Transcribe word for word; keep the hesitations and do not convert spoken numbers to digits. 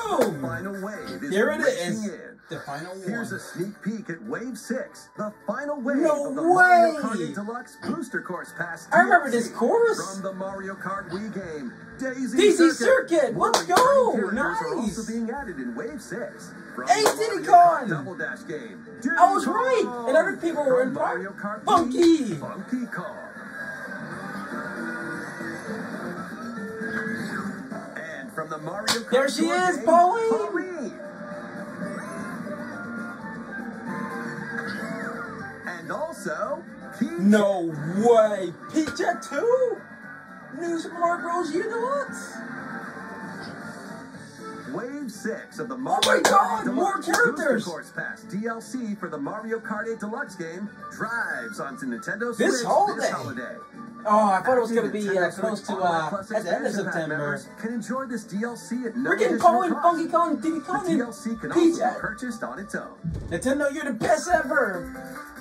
Boom! Final wave is There it racing is. In. The final one. Here's a sneak peek at Wave six, the final wave No of the way! Mario Kart Deluxe Booster Course Pass. I remember D L C this course. From the Mario Kart Wii game, Daisy, Daisy Circuit. Circuit, let's More go! returning characters are Nice. also being added in Wave six. From Hey, the Diddy Mario Kart Kong! Double Dash game, Diddy I was Kong. right! And other people were in From Mario Kart Funky! Wii, Funky Kong. And from the Mario Kart There she Tour is, game, Pauline! Pauline. And also, Peachette. No way! Peachette too? New Super Mario Bros. U Deluxe? Wave six of the Oh Mario my God, Kart eight more Deluxe characters! Booster Course Pass D L C for the Mario Kart eight Deluxe game drives onto Nintendo Switch This holiday. this holiday. Oh, I thought it was going to Active be uh, Nintendo close Switch to uh, Online Plus at the end of expansion pack September. members can enjoy this D L C at no We're getting additional Pauline, cost. Funky Kong, Diddy The Kong, D L and C can also be Peachette. purchased on its own. Nintendo, you're the best ever!